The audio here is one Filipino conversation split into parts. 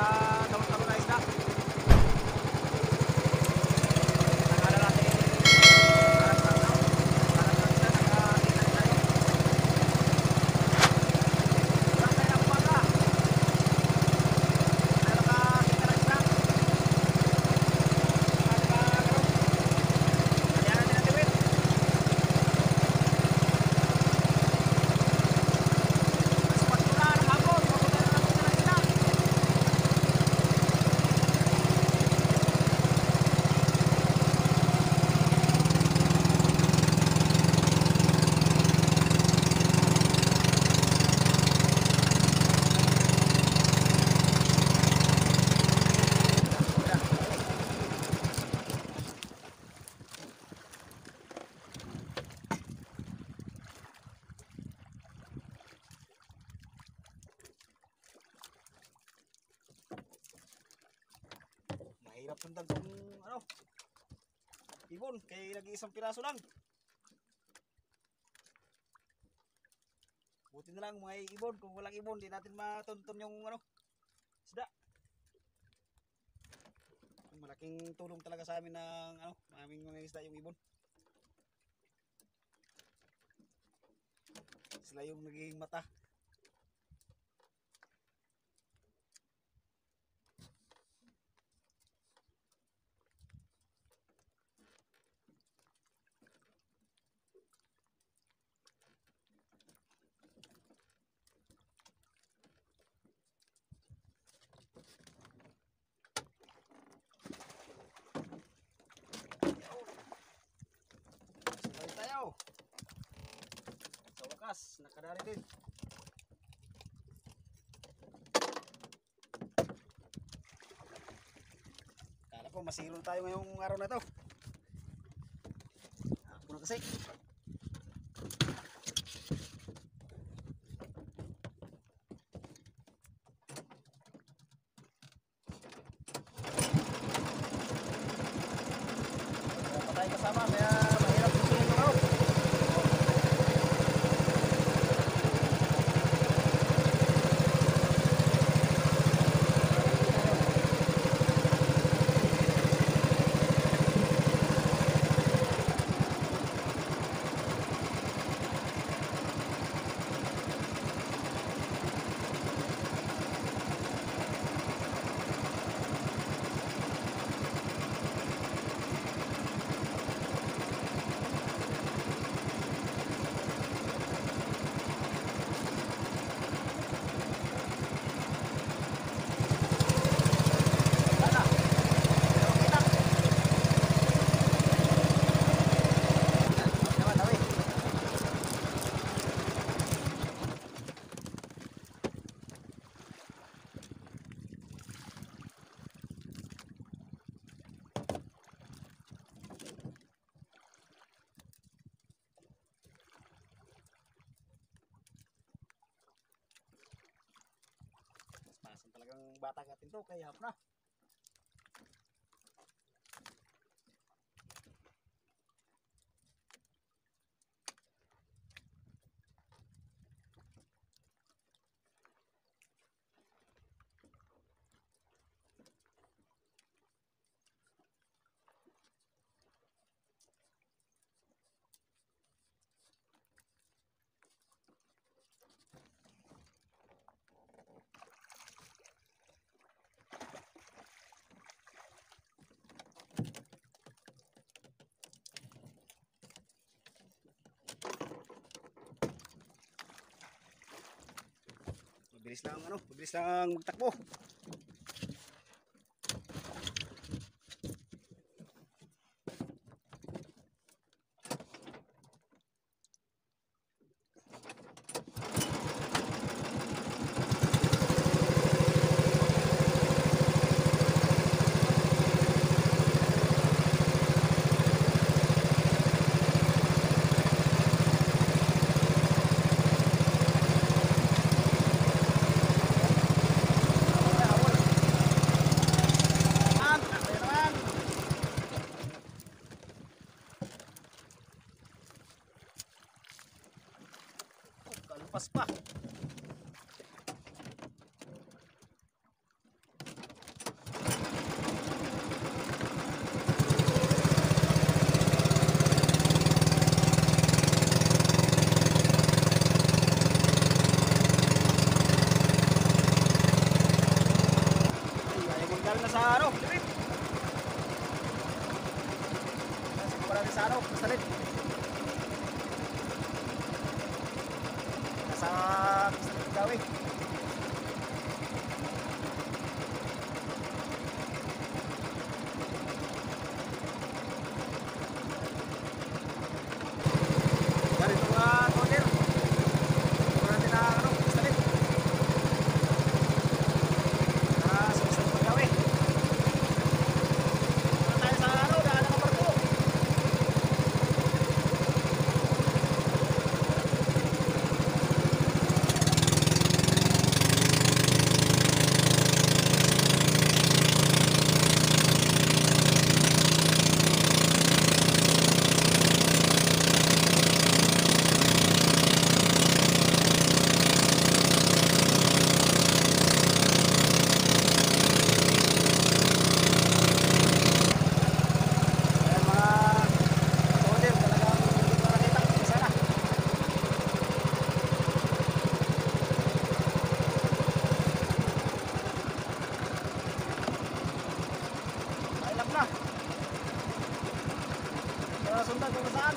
talon-talon na isda. Mahirap sundan kung ano, ibon, kaya nag-iisang piraso lang. Buti na lang may ibon, kung walang ibon di natin matuntun yung ano, isda. Malaking tulong talaga sa amin ng ano, aming mga isda yung ibon. Sila yung naging mata. Sabay tayo. Sa wakas, nakadali din. Kala ko masiro tayo ngayong araw na to. Ako na kasi. Wala pa tayo kasama, kaya mahirap susunod ng araw. Pasan talagang bata natin to, kaya hap na. Mabilis lang ano, mabilis lang magtakbo. sa ano, limit. Siguro natin sa ano, basta rin. Nasa basta rin gawin. Sundan kung saan.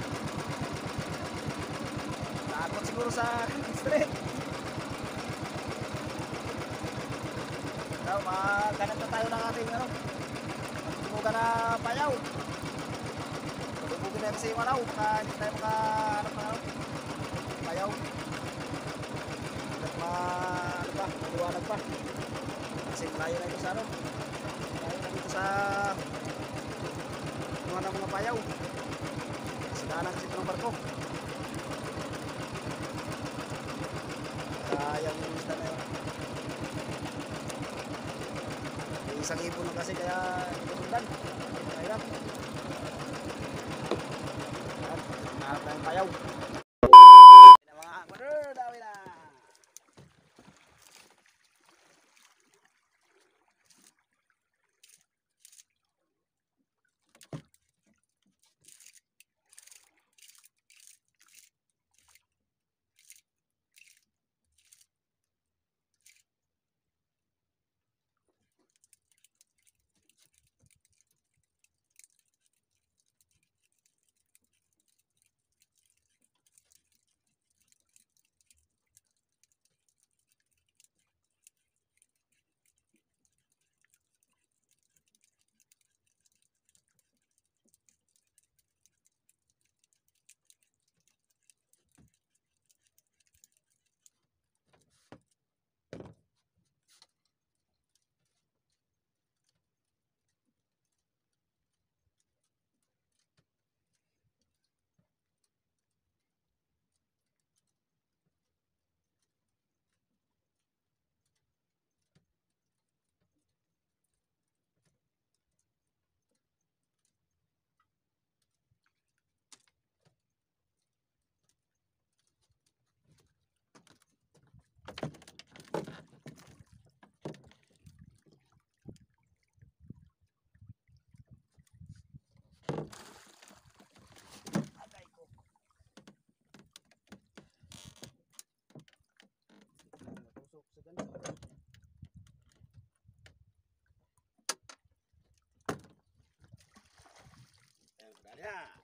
Takot siguro sa street. Daw, maghanap na tayo ng ating ano, magtumugan na payaw. Magtumugan na si Manaw, baka hindi tayo makahanap ng ano, payaw. At ano pa, maliwanag pa. Kasi malayo na ito sa ano, malayo na dito sa mga payaw. Daanan kasi ito ng barko. Sayang yung isda na yun. May isang ibon na kasi kaya hindi ko sundan. Mahirap. Naharap na yung payaw. Mga aquader, dami na. Yeah.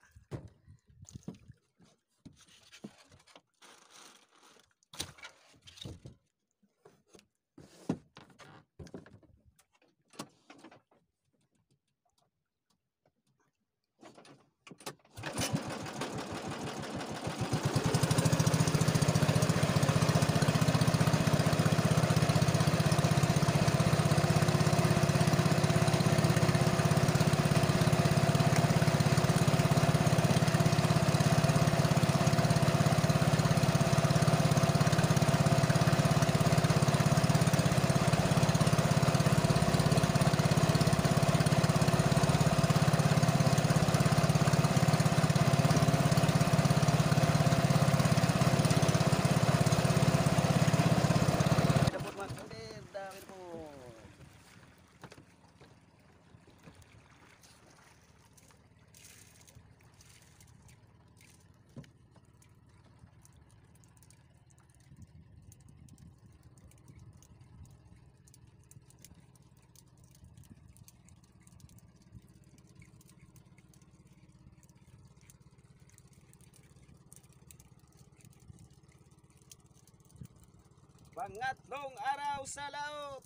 Pangatlong araw sa laot.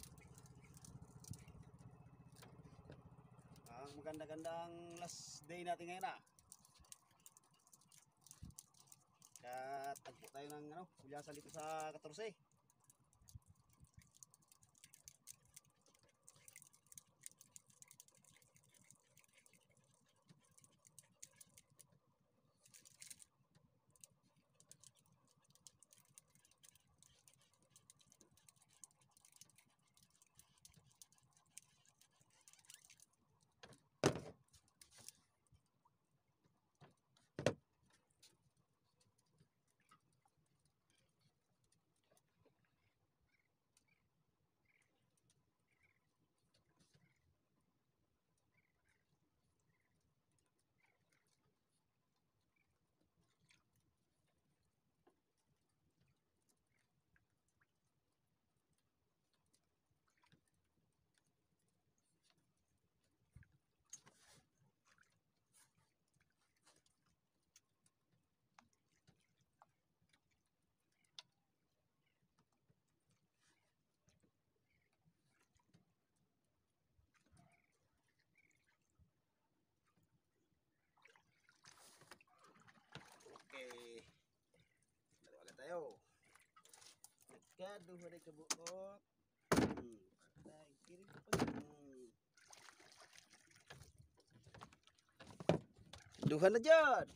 Ang maganda-gandang last day natin ngayon na. Tagpo tayo ng kulyasan dito sa 14. Okay. Laro agad tayo. Nagkaduha na kabuot. Patay. Kirin pa. Duha na dyan.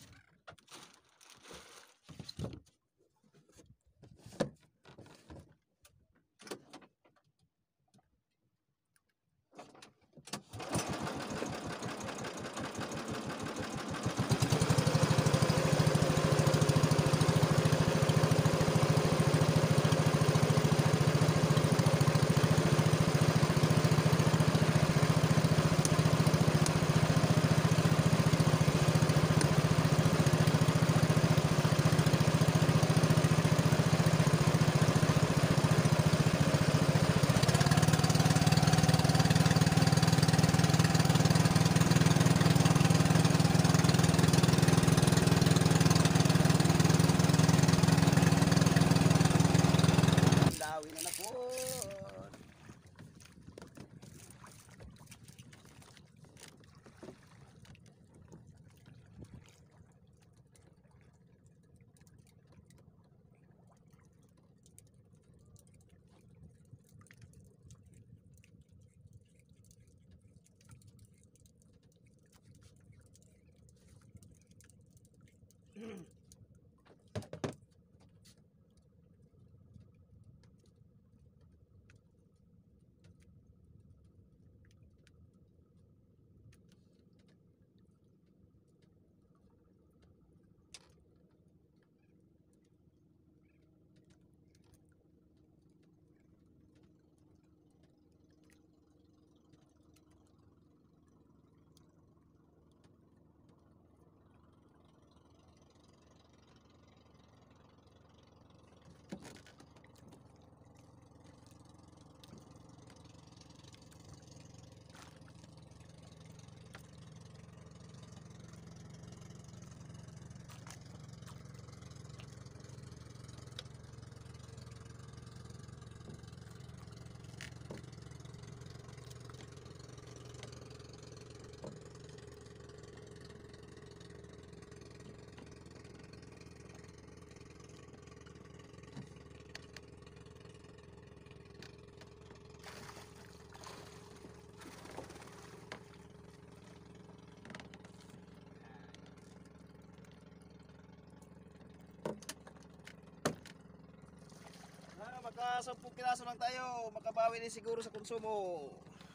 Magka 10 piraso lang tayo, makabawi din siguro sa konsumo.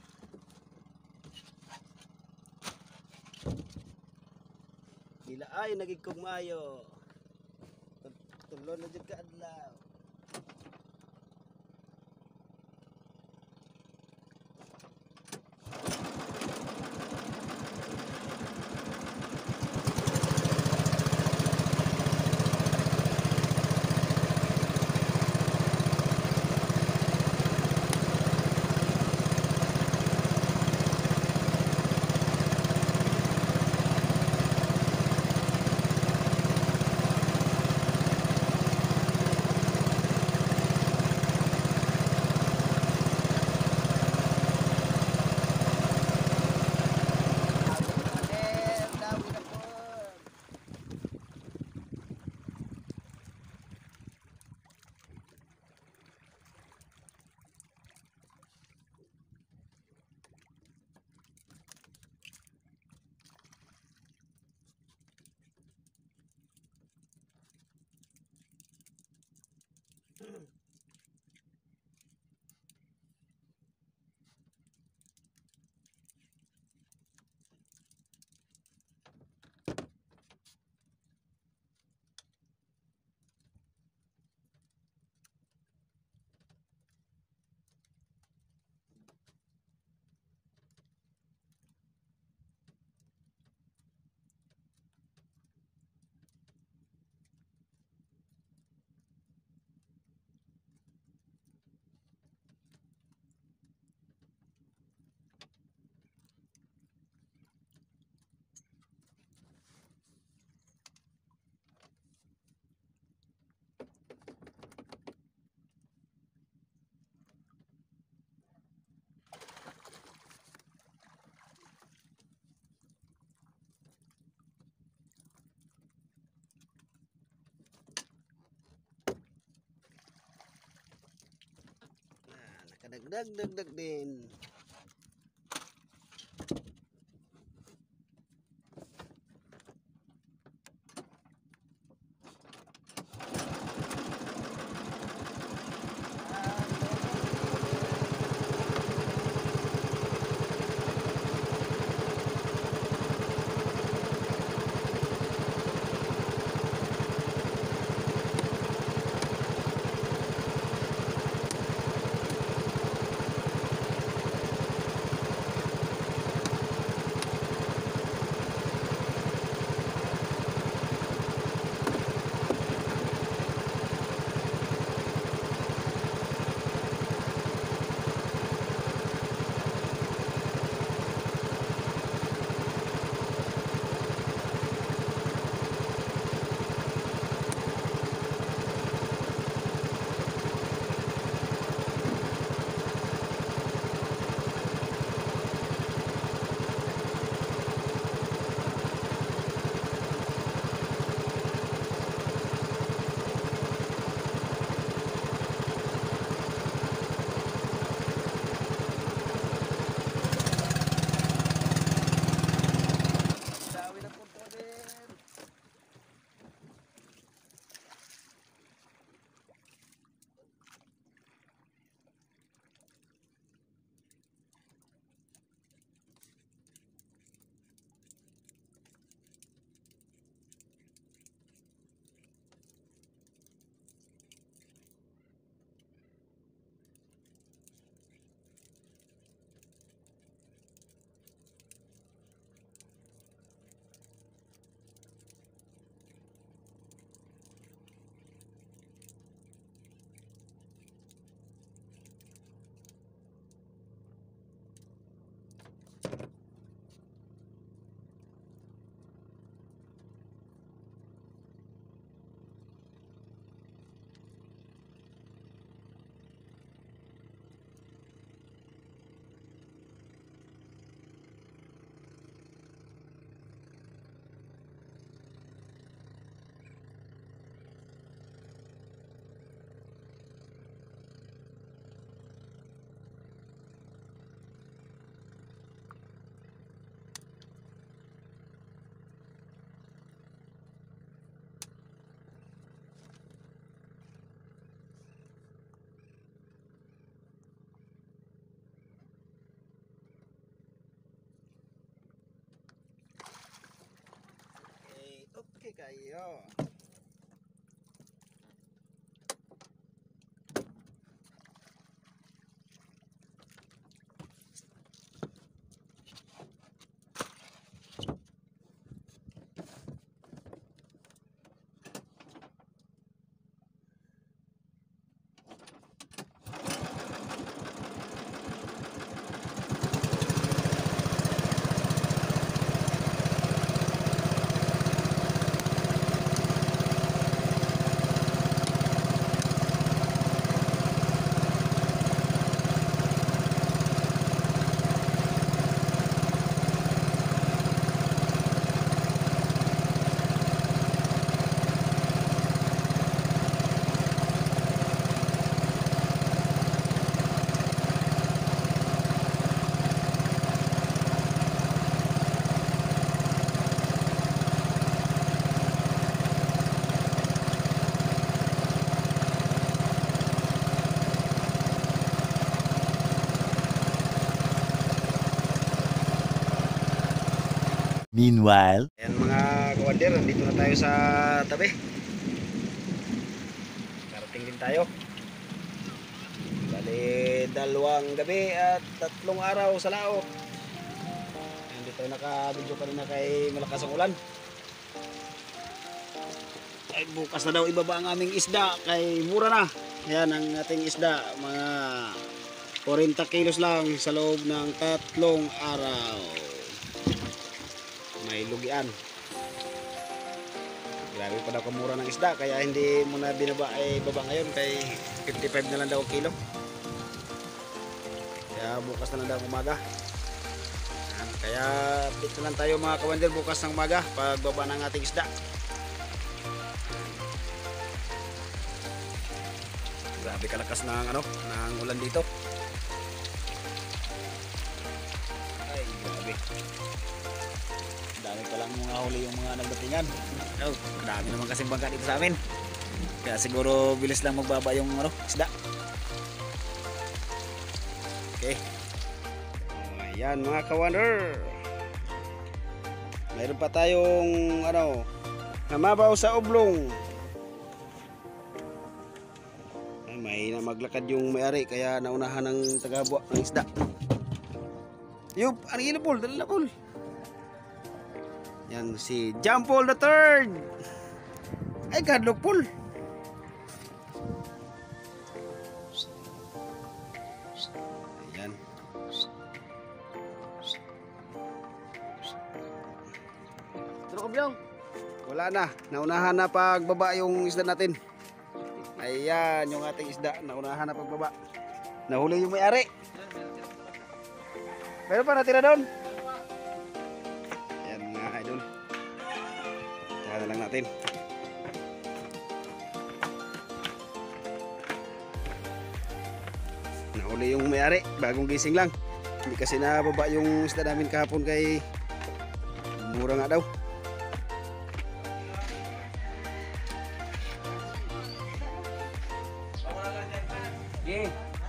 Dila ay nagigkog maayo. Tulon na jud ka adlaw. Nakadagdag din. Okay kayo. Meanwhile, Ayan mga kawander, nandito na tayo sa tabi. Karating din tayo. Bali, 2 gabi at 3 araw sa laot. Hindi tayo naka-video kanina kay malakas ang ulan. Ay, bukas na daw ibaba ang aming isda kay mura na. Yan ang ating isda, mga 40 kilos lang sa loob ng 3 araw. May lugian. Grabe pa daw kamura ng isda kaya hindi mo na binaba ay baba ngayon kay 55 na lang daw ang kilo. Kaya bukas na lang daw umaga. Yan. Kaya update na lang tayo mga kawander bukas ng umaga pagbaba ng ating isda. Grabe kalakas ng ng ulan dito. Ay, grabe. Dami pa lang mga huli yung mga nagdatingan. Oh, dami naman kasing bangka dito sa amin. Kaya siguro bilis lang magbaba yung isda. Okay. Ayan mga kawander. Mayroon pa tayong namabaw sa oblong. Ay, may na maglakad yung may-ari kaya naunahan ng tagabuwa ng isda. Yup, ang inapol, dala na pol. Yan si John Paul III. Ay, kadlok Paul. Ayan. Turo ko biyong. Wala na. Naunahan na pagbaba yung isda natin. Ayan, yung ating isda. Naunahan na pagbaba. Nahuli yung may-ari. Meron pa natira doon? Na lang natin. Nahuli yung may-ari, bagong gising lang. Hindi kasi nababa yung isda namin kahapon kay mura nga daw. Yeah.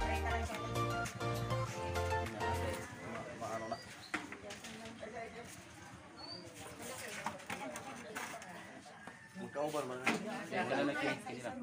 Kauban man. Dala na kini lang.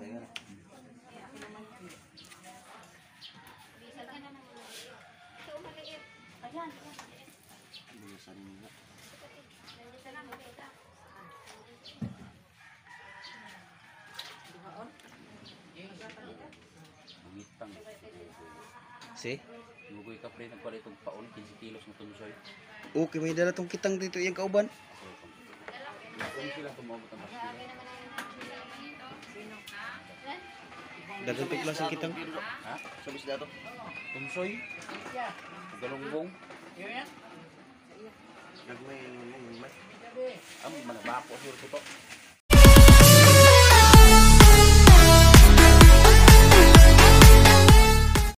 Bungitang. Si? Lugoy ka pre ng palitong paon 15 kilos ng tunsoy. Okay, may dala tong kitang dito yung kauban. Kung sila tumabot ang basura. Dagang tong klaseng kitang. Ha? Sabis dato. Tunsoy? Galungbong? Nagmay. Ang manabako sir ko to.